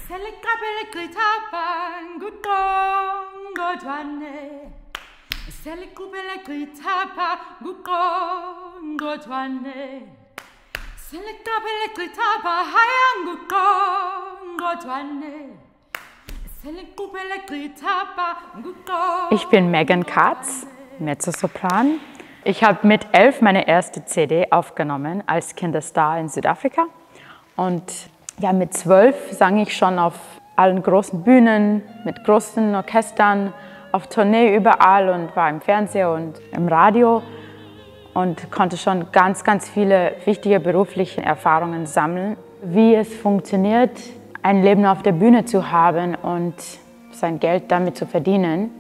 Se le capelle gritaban Gucongo Giovanni, se le capelle gritaban Gucongo Giovanni, se le capelle gritaban Hayan Gucongo Giovanni, se le capelle gritaban Gucongo. Ich bin Megan Katz, Mezzosopran. Ich habe mit 11 meine erste CD aufgenommen als Kinderstar in Südafrika. Und ja, mit 12 sang ich schon auf allen großen Bühnen, mit großen Orchestern, auf Tournee überall und war im Fernsehen und im Radio und konnte schon ganz viele wichtige berufliche Erfahrungen sammeln. Wie es funktioniert, ein Leben auf der Bühne zu haben und sein Geld damit zu verdienen.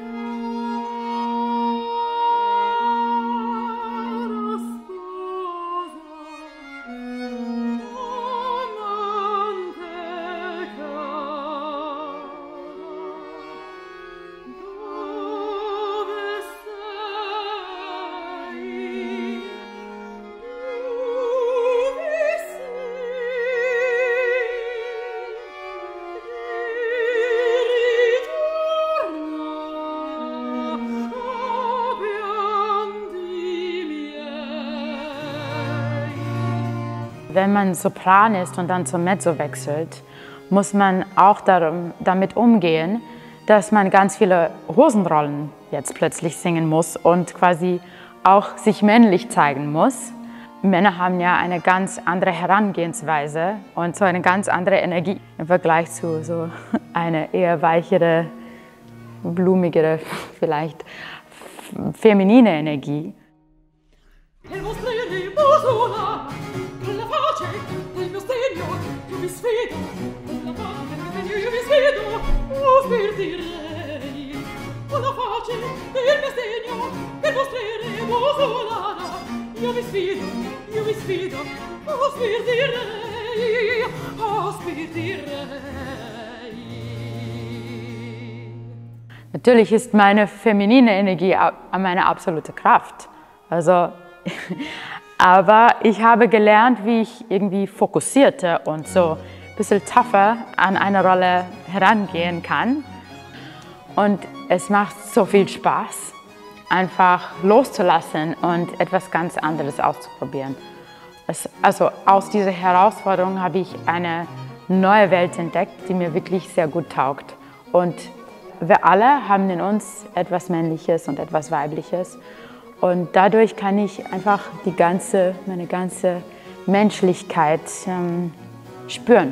Wenn man Sopran ist und dann zum Mezzo wechselt, muss man auch damit umgehen, dass man ganz viele Hosenrollen jetzt plötzlich singen muss und quasi auch sich männlich zeigen muss. Männer haben ja eine ganz andere Herangehensweise und so eine ganz andere Energie im Vergleich zu so eine eher weichere, blumigere, vielleicht feminine Energie. Natürlich ist meine feminine Energie meine absolute Kraft. Also, aber ich habe gelernt, wie ich irgendwie fokussierter und so ein bisschen tougher an eine Rolle herangehen kann. Und es macht so viel Spaß, einfach loszulassen und etwas ganz anderes auszuprobieren. Also aus dieser Herausforderung habe ich eine neue Welt entdeckt, die mir wirklich sehr gut taugt. Und wir alle haben in uns etwas Männliches und etwas Weibliches. Und dadurch kann ich einfach meine ganze Menschlichkeit spüren.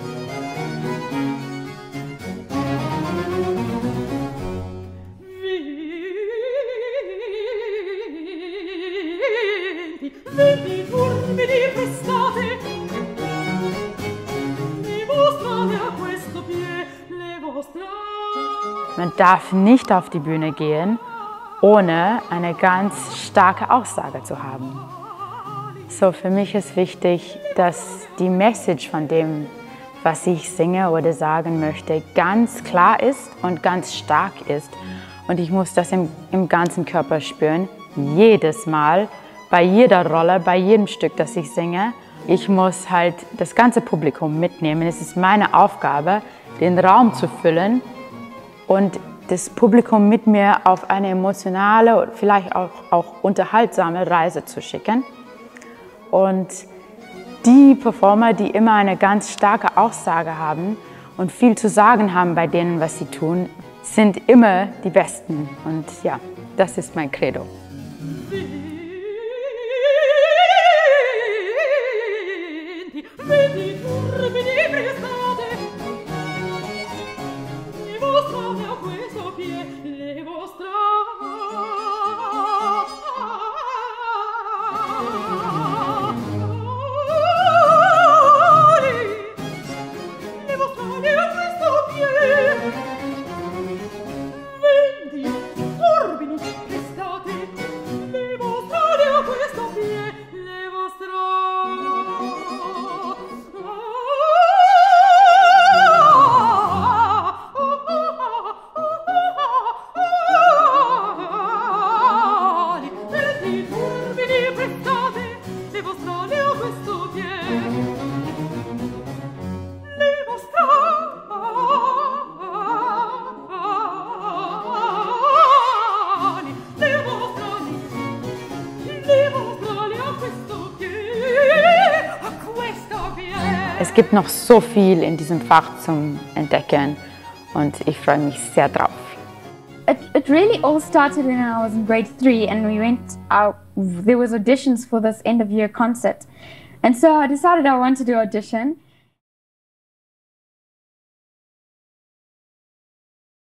Man darf nicht auf die Bühne gehen, ohne eine ganz starke Aussage zu haben. So, für mich ist wichtig, dass die Message von dem, was ich singe oder sagen möchte, ganz klar ist und ganz stark ist. Und ich muss das im ganzen Körper spüren, jedes Mal, bei jeder Rolle, bei jedem Stück, das ich singe. Ich muss halt das ganze Publikum mitnehmen. Es ist meine Aufgabe, den Raum zu füllen und das Publikum mit mir auf eine emotionale und vielleicht auch unterhaltsame Reise zu schicken. Und die Performer, die immer eine ganz starke Aussage haben und viel zu sagen haben bei denen, was sie tun, sind immer die Besten. Und ja, das ist mein Credo. Es gibt noch so viel in diesem Fach zum Entdecken und ich freue mich sehr drauf. It really all started when I was in grade 3 and we went out, there was auditions for this end of year concert. And so I decided I wanted to audition